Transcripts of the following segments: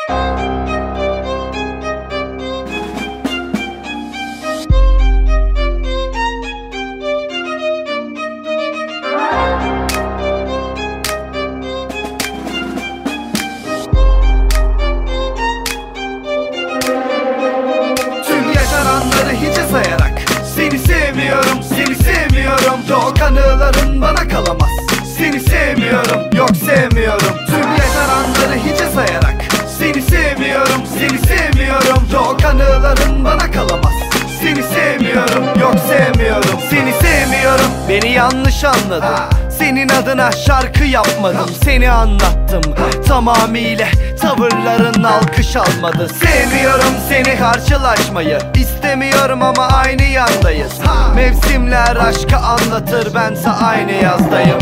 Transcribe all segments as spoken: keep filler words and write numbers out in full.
Sayarak seni sevmiyorum, seni sevmiyorum. Yok, anıların bana kalamaz. Seni sevmiyorum, yok sevmiyorum. Tüm yaşananları hiçe sayarak seni sevmiyorum, seni sevmiyorum. Yok, anıların bana kalamaz. Seni sevmiyorum, yok sevmiyorum. Seni sevmiyorum, beni yanlış anladın. Senin adına şarkı yapmadım, seni anlattım tamamıyla, tavırların alkış almadı. Sevmiyorum seni, karşılaşmayı istemiyorum ama aynı yandayız. Mevsimler aşkı anlatır, bense aynı yazdayım.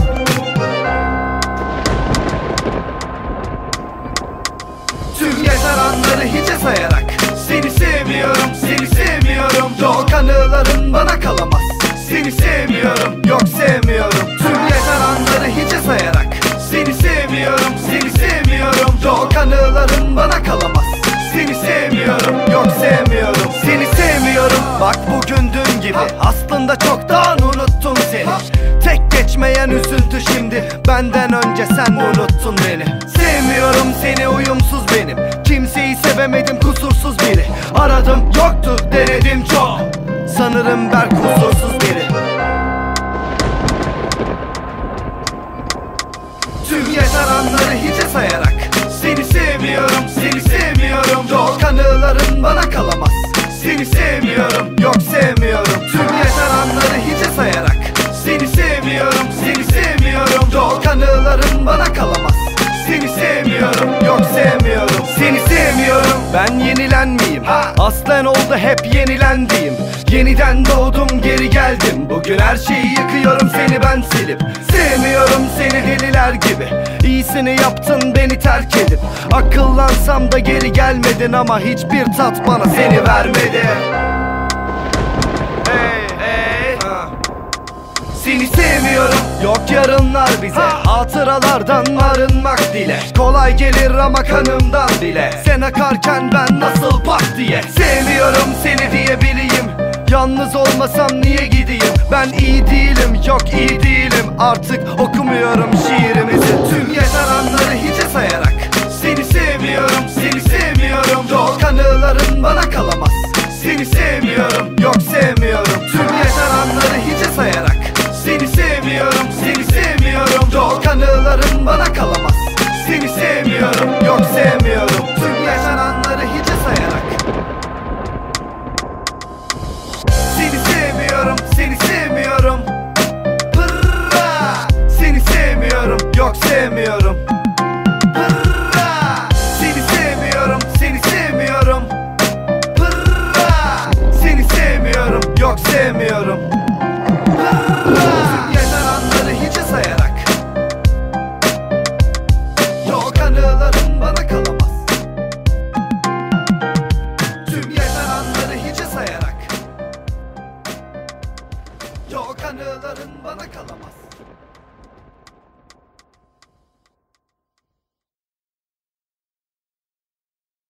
Tüm yaşananları hiçe sayarak seni sevmiyorum, seni sevmiyorum. Yok, anıların bana kalamaz. Seni sevmiyorum, yok sevmiyorum. Tüm yaşananları hiçe sayarak seni sevmiyorum, seni sevmiyorum. Yok, anıların bana kalamaz. Seni sevmiyorum, yok sevmiyorum. Seni sevmiyorum, bak bugün dün gibi. Aslında çoktan unuttum seni. Tek geçmeyen üzüntü şimdi, benden önce sen unuttun beni. Sevmiyorum seni, uyumsuz benim. Kimseyi sevemedim, kusursuz biri. Aradım yoktu, denedim çok. Sanırım ben kusursuz biri. Tüm yaşananları hiçe sayarak seni sevmiyorum, seni sevmiyorum. Yok, anıların bana kalamaz. Seni sevmiyorum, yok sevmiyorum. Tüm yaşananları hiçe sayarak seni sevmiyorum, seni sevmiyorum. Yok, anıların bana kalamaz. Seni sevmiyorum, yok sevmiyorum. Seni sevmiyorum, ben yenilenmeyeyim. Aslen oldu hep yenilendiğim. Yeniden doğdum, geri geldim. Bugün her şeyi yıkıyorum, seni ben silip. Sevmiyorum seni deliler gibi. İyisini yaptın beni terk edip. Akıllansam da geri gelmedin ama hiçbir tat bana seni vermedi. Hey, hey. Seni sevmiyorum, yok yarınlar bize. Hatıralardan arınmak dile. Kolay gelir ama kanımdan bile. Sen akarken ben nasıl bak diye. Sevmiyorum seni diyebileyim. Yalnız olmasam niye gideyim? Ben iyi değilim, yok iyi değilim. Artık okumuyorum şiirimizi. Tüm yaşananları hiçe sayarak seni sevmiyorum, seni sevmiyorum. Yok, anıların bana kalamaz. Seni sevmiyorum, yok sevmiyorum. Tüm yaşananları hiçe sayarak seni sevmiyorum, seni sevmiyorum. Yok, anıların bana kalamaz. Seni sevmiyorum, yok sevmiyorum. Tüm yaşananları hiçe sayarak seni sevmiyorum, seni sevmiyorum. Pırra! Seni sevmiyorum, yok sevmiyorum. Pırra! Seni sevmiyorum, seni sevmiyorum. Pırra! Seni sevmiyorum, yok sevmiyorum. Pırra! Tüm yaşananları hiçe sayarak yok, anıların bana kalamaz. Tüm yaşananları hiçe sayarak yok, anıların bana kalamaz.